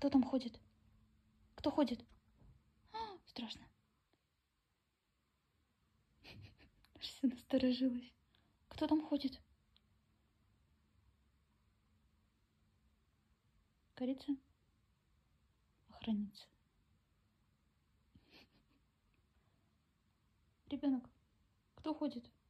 Кто там ходит? Кто ходит? Страшно. Аж всё насторожилась. Кто там ходит? Корица? Охранница. Ребенок, кто ходит?